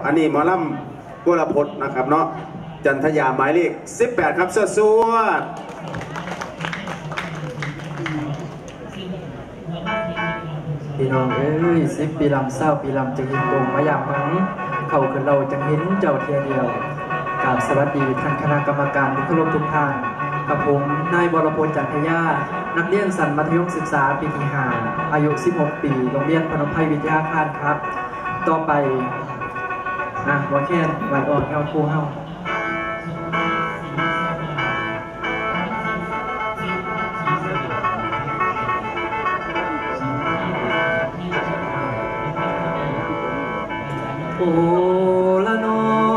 อันนี้หมอลำวรพจน์นะครับเนาะจันทยาหมายเลข18ครับสวดพี่น้องเอ้ย10 ปีลำเศร้าปีลำจะยินตรงมาอย่างมั้งเขาคือเราจะเห็นเจ้าเทียเดียวกราบสวัสดีท่านคณะกรรมการที่เคารพทุกท่านกับผมนายวรพลจันทยานักเรียนสันมัธยมศึกษาปีที่5อายุ16 ปีโรงเรียนพนมไพรวิทยาคารครับต่อไปวอแคนวัดอ่อนเงาคูเฮาโอละนอ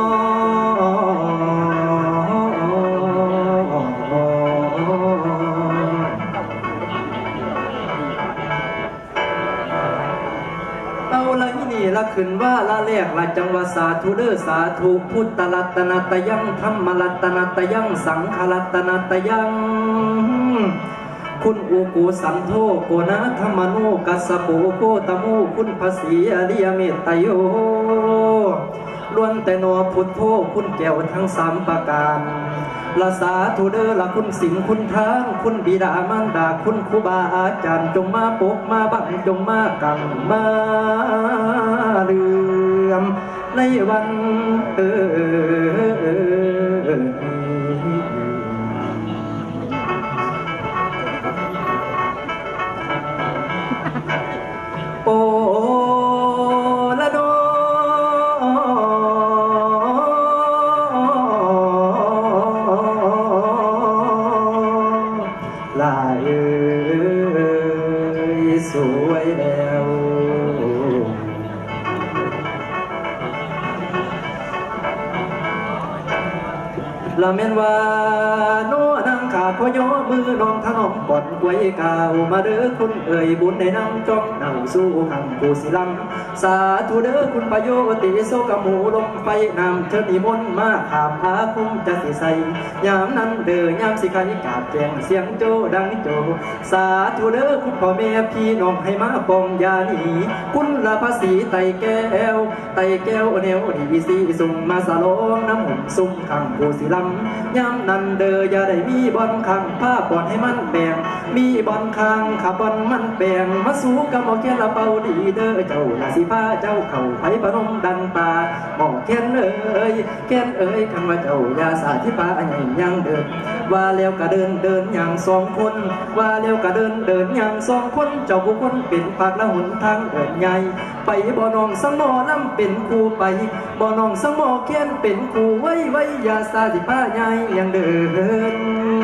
เอาละนี่ละขึ้นว่าละแรกละจังว่าสาธุเด้อสาธุพุทธรัตนตยังธรรมรัตนตยังสังฆรัตนตยังคุณอุกุสันโธโกนะธรรมโนกัสสโปโกตโมคุณภาษีอริยเมตไตโยล้วนแต่นอพุทโธคุณแก้วทั้ง3ประการละสาธุเด้อละคุณสิงคุณทางคุณบิดามารดาคุณครูบาอาจารย์จงมาปกมาบังจงมากังมาเลื่อมในวันโอละโดลาเอ้ยสวยแล้วละเมนว่าโน่นังขาพยมือน้องถนอมก่อนกวยกาวมาเด้อคุณเอ่ยบุญในน้ำจ้องนั่งสู้ขังกูสิลังสาธุเด้อคุณประโยติโซกหมูลงไปน้ำเชิญนิมนต์มาขามอาคุ้มจะสิใส่ยามนั้นเด้อยามสิใครกาบแจงเสียงโจดังโจสาธุเด้อคุณพ่อแม่พี่น้องให้มาปองยานีคุณละภาษีไตแก้วแนวดีสีสุ่มมาสลองน้ำหุ่นสุ่มขังกูสิลังยามนั้นเด้ออย่าได้มีบอลขังผ้าบอลให้มันแบ่งมีบอลขังขับบอลมันแบ่งมาสู้กับหมอแค่ละเป่าดีเด้อเจ้าละสิผ้าเจ้าเข่าไผ่ปนมดันตาหมอแค่นเอ้ยคำว่าเจ้ายาสาธิปาใหญ่ยังเดินว่าแล้วก็เดินอย่าง2 คนว่าแล้วก็เดินอย่าง2 คนเจ้าผู้คนเป็นปากละหนทางเดินใหญ่ไปบ่อนองสังหมอน้ำเป็นครูไปบ่อนองสังหมอแค่นเป็นครูไว้ยาสาธิปาใหญ่ยังเดิน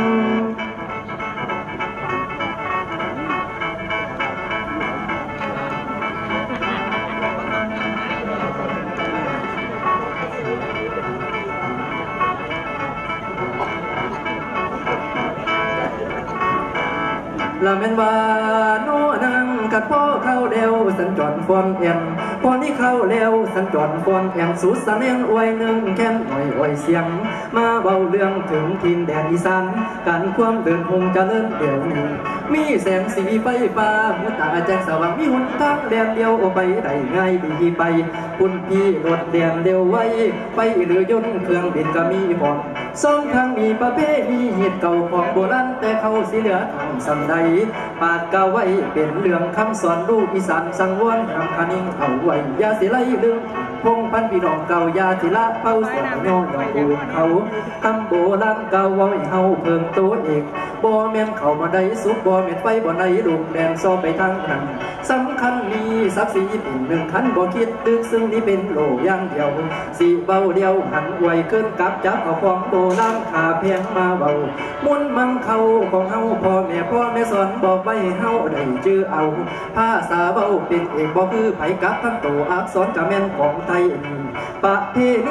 ละแม่นว่าโน่นังกัดพ่อเข้าเร็วสัญจรฟอนแอนพอนี้เข้าเร็วสัญจรฟอนแอนสุดสะเนียงอวยหนึ่งแค้นหน่อยเสียงมาเบาเรื่องถึงทินแดนอีสานการความเดินคงจะเลิ่นเดี่ยวนี้มีแสงสีไฟฟ้าหัวตาแจ้งสว่างมีหนทางแดนเดียวไปได้ง่ายดีไปคุณพี่รถแดนเดียวไว้ไปเรือยนต์เครื่องบินก็มีพร้อม2 ทางมีประเพณีเหตุเก่าของโบราณแต่เขาสิเหลือทางสันใดปากกาไว้เป็นเรื่องคำสอนลูกอีสานสังวรทำคณิงเอาไว้ยาสิไลลืมพงพันพี่น้องเก่ายาสิละเป้าสอนย่องปูนเขาคำโบราณเก่าไว้เฮาเพิ่มตัวเอกบ่แม่นเข้ามาได้สุกบ่แม่นไปบ่ได้ลูกแดนซ้อไปทางนั้นสำคัญมีศักดิ์ศรีเป็น1 คันบ่คิดตึกซึ่งนี่เป็นโลอย่างเดียวสิเบาเดียวหันไวเกินกับจับเอาของโบราณขาเพียงมาเบามุนมังเขาของเฮาพ่อแม่สอนบอกไว้เฮาได้ชื่อเอาภาษาเบาเป็นเอกบ่คือไผกับทั้งโตอักษรจะแม่นของไทยประเพณี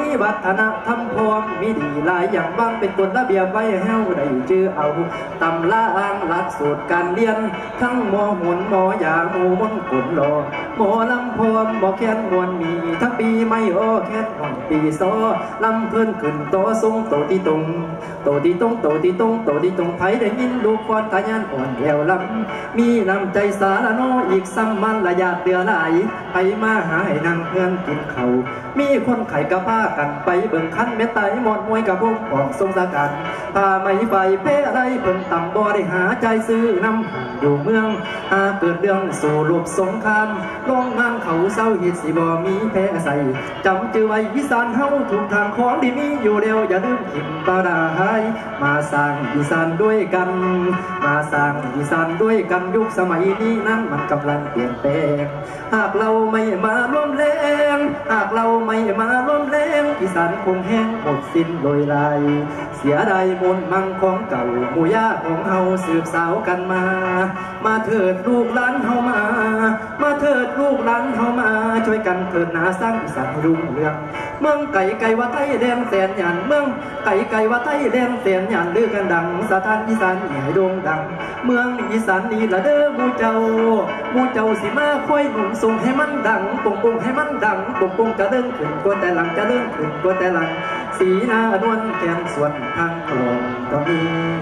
ณีวัฒนธรรมพร้อมมีดีหลายอย่างบ้างเป็นกฎระเบียบไว้ให้เราได้เจอเอาตำราอ้างหลักสูตรการเรียนทั้งหมอหมุนหมอยาหมูมนกุลรอหมอลำพร้อมหมอแค้นมวนมีทั้งปีไม่อ้อแค้นอ่อนปีซอลำเพิ่นขึ้นโตทรงโตที่ตรงโตที่ตรงโตที่ตรงโตที่ตรงไผได้ยินลูกฟอนทะยานอ่อนแอวลำมีน้ำใจสารโนอีกซ้ำมันระยะเดือไหลไปมาหาให้นั่งเพื่อนกินเขามีคนไข่กระพ้ากันไปเบิ่งคันเม็ดไตหมดมวยกับพวกออกทรงสกัดพาไม่ไฟเพ่อะไรเพิ่นต่ำบ่ได้หาใจซื้อน้ำอยู่เมืองหาเกิดเรื่องสู่รูปสงครามโรงงานเขาเศร้าหิดสิบ่มีแพ้ใส่จำจือไว้อีสานเฮาถูกทางของดีมีอยู่เร็วอย่าลืมถิ่นตาดาหายมาสร้างอีสานด้วยกันมาสร้างอีสานด้วยกันยุคสมัยนี้นั้นมันกำลังเปลี่ยนแปลงหากเราไม่มาร่วมแรงหากเราไม่มาร่วมแรงอีสานคงแห้งหมดสิ้นโดยไรเสียดายมนต์มั่งของเก่าหมู่ญาติของเฮาสืบสาวกันมามาเถิดลูกหลานเฮามาเถิดลูกหลานเฮามาช่วยกันเถิดหนาสร้างอีสานรุ่งเรืองเมืองไก่ไก่ว่าไทยแดงแสนหยันเมืองไก่ไก่ว่าไทยแดงแสนหยันลือกันดังสถานอีสานใหญ่โด่งดังเมืองอีสานนี่ละเด้อมูเจ้าสิมาค่อยหนุนส่งให้มันดังปงปงให้มันดังปงปงจะเดินขึ้นกว่าแต่หลังจะเดินขึ้นกว่าแต่หลังสีหน้านวลแก้มส่วนทางกลองก็มี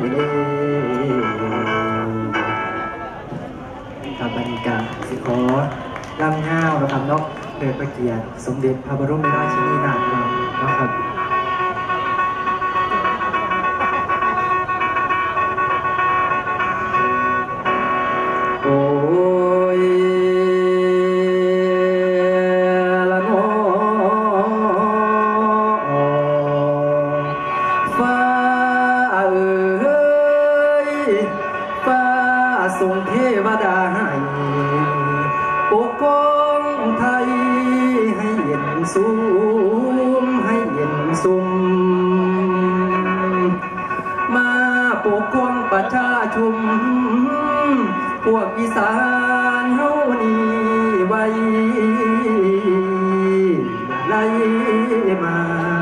ครับบรรยากาศสิขอลำห้าวนะครับเนาะเดินประเกียรติสมเด็จพระบรมราชินีนาถนะครับโอ้ยละน้อฟ้าเอ๋ยฟ้าทรงเทวดาให้ปกป้องไทยให้เย็นสูงให้เย็นสุมมาปกป้องประชาชนพวกอีสานเฮานี่ไว้ไล่มา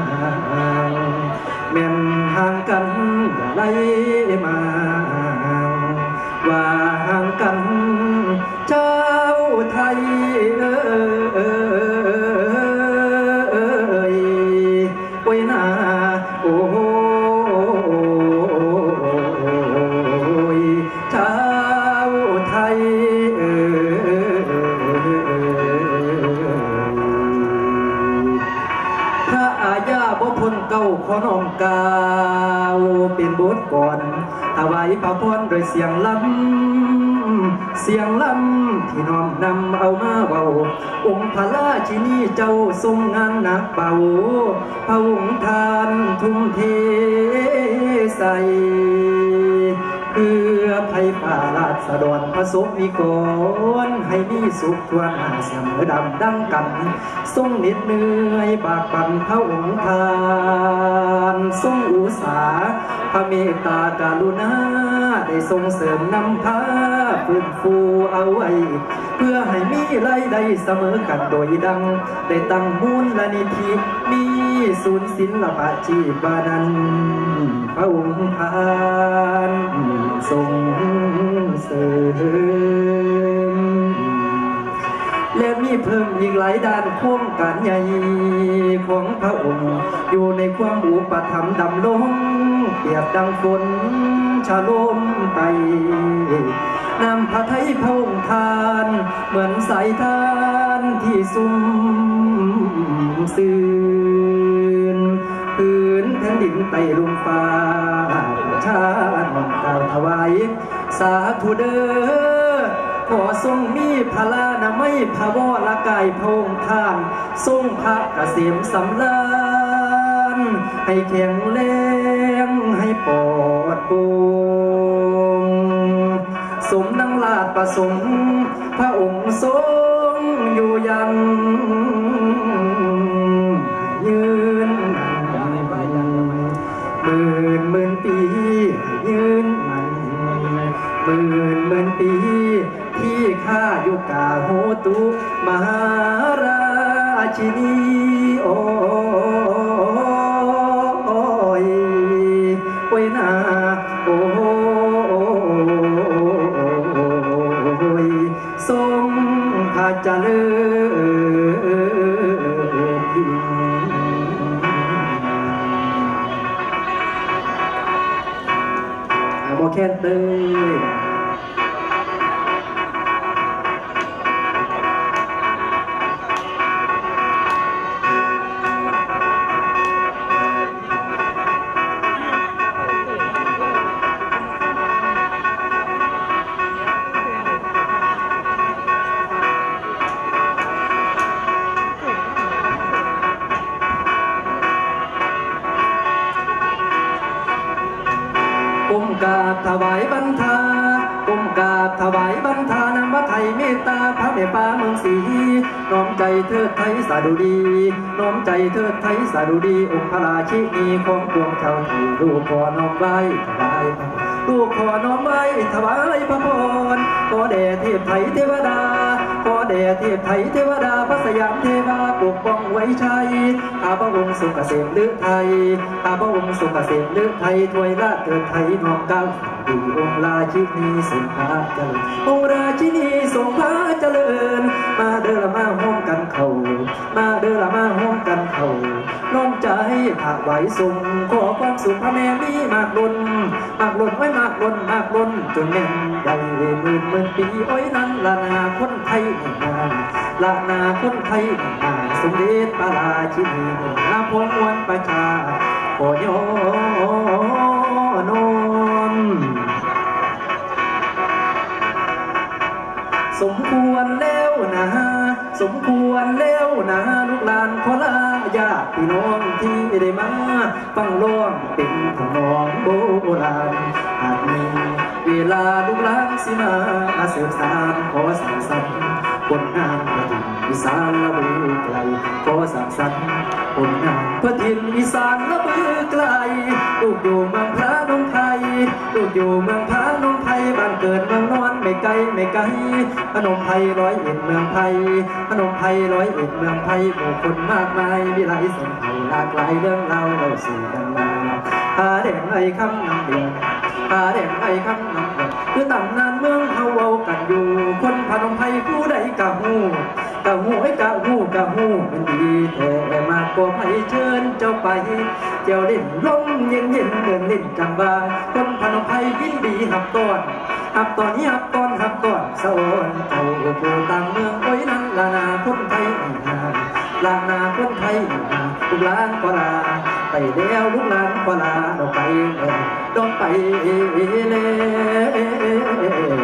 แม่นห่างกันอย่าไล่มาว่าห่างกันเจ้าไทยโอ้ยนาโอ้ยเจ้าไทยพระอาญาบ่พ้นเก้าขอน้อมกล่าวเป็นบทก่อนถวายพระพรโดยเสียงลำที่น้อมนำเอามาเบาองค์พระราชินีเจ้าทรงงานหนักเบาพระองค์ทานทุ่มเทใส่เพื่อภัยป่าราษฎรพระสงฆ์นิกรให้มีสุขทั่วหน้าเสมอดำดังกันทรงเหน็ดเหนื่อยบากบั่นพระองค์ทานทรงอุตสาห์พระเมตตากรุณาได้ส่งเสริมนำพาฟื้นฟูเอาไว้เพื่อให้มีรายได้เสมอกันโดยดังได้ตั้งมูลนิธิมีศูนย์ศิลปะชีพนันพระองค์ทานส่งเสริมและมีเพิ่มอีกหลายด้านโครงการใหญ่ของพระองค์อยู่ในความอุปถัมภ์ดำรงเปรียบดังฝนชะลมไตนำพระไทยพระองค์ทานเหมือนสายทานที่สุ่มซื่นพื้นแผ่นดินไต่ลงฟ้าชาติน้อมกล่าวถวายสาธุเด้อขอทรงมีพลานาไม่พระวรกายพระองค์ท่านทรงพระเกษมสำราญให้แข็งแรงให้ปลอดโปร่งสมดังลาดประสงค์พระองค์ทรงอยู่ยังยืนหมื่นปียืนมันหมื่นปีที่ข้าอยู่กาโหตุมหาราชินีโอแค่เต้ยก้มกราบถวายบรรทาก้มกราบถวายบรรทานำพระไทยเมตตาพระเมตตาเมืองศรีน้อมใจเทิดไทยสาดุดีน้อมใจเทิดไทยสาดุดีองค์พระราชินีของปวงชาวไทยลูกขอน้อมไว้ถวายลูกขอน้อมไว้ถวายพระพรขอแด่เทพไทยเทวดาขอแด่เทพไทยเทวดาพระสยามเทวาปกป้องไว้ชัยข้าพระองค์ทรงเกษมฤทัยข้าพระองค์ทรงเกษมฤทัยถวยราชเกิดไทยน้อมเก้าดีองค์ราชินีทรงพระเจริญองค์ราชินีทรงพระเจริญมาเด้อละมาห้อมกันเขามาเด้อละมาห้อมกันเขาน้อมใจถวายทรงขอความสุขพระแม่มีมากล้นมากล้นไว้มากล้นมากล้นจนแม่นใหญ่หมื่นปีโอ้ยนั้นละนาคนไทยนาละนาคนไทยนาสมเด็จพระราชินีนาพงวันประชาขอยนมสมควรแล้วนะสมควรแล้วนะลูกหลานขอลาญาติพี่น้องที่ได้มาฟังร้องเป็นทำนองโบราณหากมีเวลาลูกหลานสิมาเสืบสานขอสั่งสรรค์ผลงานประดิษฐ์อีสานละบือไกลขอสั่งสรรค์ผลงานประดิษฐ์อีสานละบือไกลลูกอยู่เมืองพระนมไทยลูกอยู่เมืองพระนมไทยบ้านเกิดเมืองนอนไม่ไกลไม่ไกลพนมไพร101เมืองไทยพนมไพร101เมืองไทยผู้คนมากมายวิไลเส้นไทยหลากหลายเรื่องเล่าเราสู่กันมาหาแดงไอ้คำนำเดือนหาแดงไอ้คำนำเดือนคือตำนานเมืองเฮาเว้ากันอยู่คนพนมไพรผู้ใดกะหูไอ้กะหูมันดีแต่มากกว่าไผเชิญเจ้าไปเจ้าเล่นลมเย็นเหมือนเล่นจังบาคนพนมไพรยินดีหับตอนนี้หับตอนสะโอนเจ้าผู้ต่างเมืองโอ้ยนั้นลานาคนไทยลานาคนไทยลูกหลานก็ลาไปแล้วลูกหลานก็ลาดอกไปเลย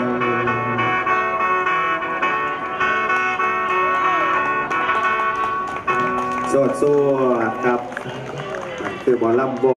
สวดครับคือหมอลำ